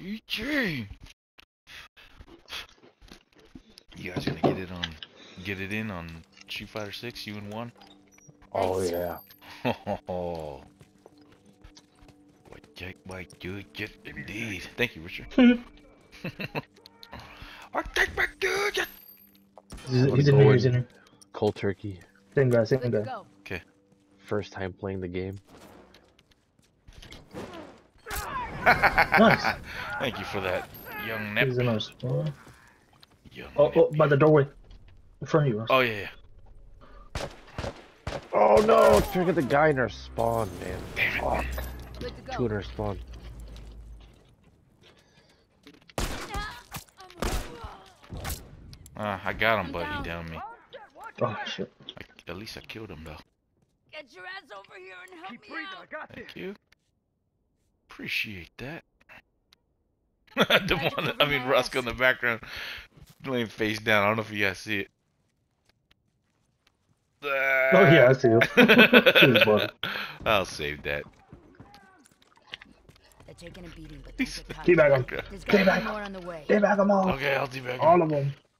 DJ. You guys gonna get it in on Street Fighter 6, you and one? Oh yeah. Oh, what Jack might do, just indeed. Thank you, Richard. I take my dude. He's in here, he's in here. Cold turkey. Same guy, same Good to guy. go. Okay. First time playing the game. Nice. Thank you for that, young He's in nep. our spawn. Young Oh, nep. oh, by the doorway. In front of you. Oh yeah. Oh no! Trigger the guy in our spawn, man. Damn it. Fuck. Good to go. Two in our spawn. I got him, but he downed me. Oh shit. At least I killed him though. Get your ass over here and help me out. Thank you. Appreciate that. The one, I mean, Rusk in the background, laying face down. I don't know if you guys see it. Oh yeah, I see him. His buddy. I'll save that. They're taking a beating, but He's- don't get caught. Teabag him. There's gotta be Teabag. more on the way. Teabag them all. Okay, I'll do back. All of them.